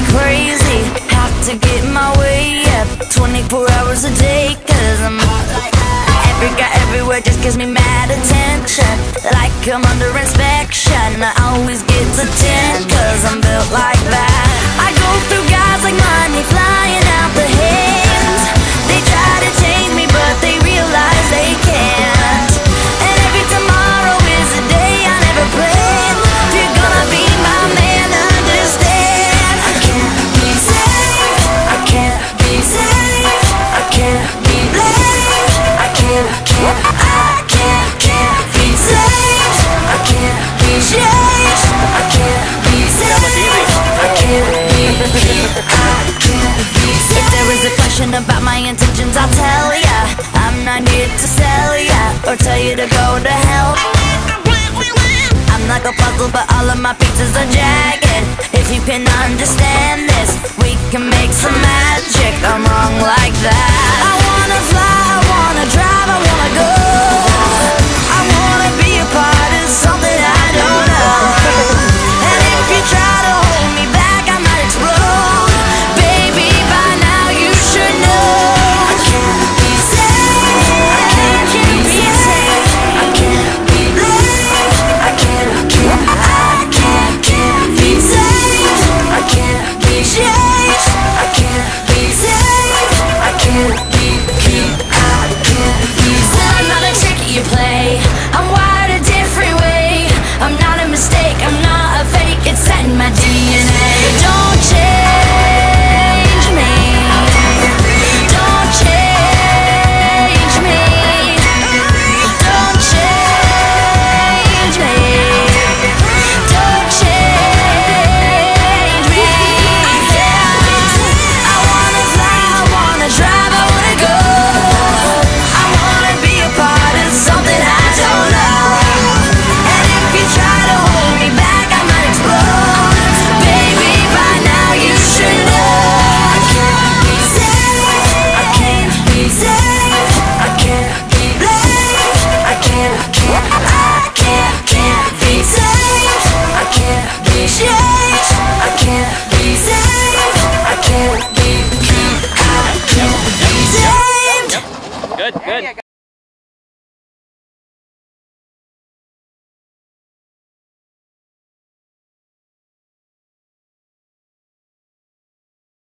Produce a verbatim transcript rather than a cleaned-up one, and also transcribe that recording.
me crazy. Have to get my way up twenty-four hours a day, cause I'm hot like that. Every guy everywhere just gives me mad attention, like I'm under inspection. I always get to ten, cause I'm built like that. I go through guys like money flying out the hands. They try to change me but they realize they can't. And every tomorrow is a day I never planned. If you're gonna be my man, understand I can't be safe, I can't be safe, I can't be blamed, I can't, can't, I can't, can't be safe, I can't be changed, I can't be safe, I can't be, I can't be safe. If there is a question about my intentions, I'll tell ya. I'm not here to sell ya or tell you to go to hell. I'm like a puzzle, but all of my pieces are jagged. If you can understand this, we can make some magic. I'm wrong like that.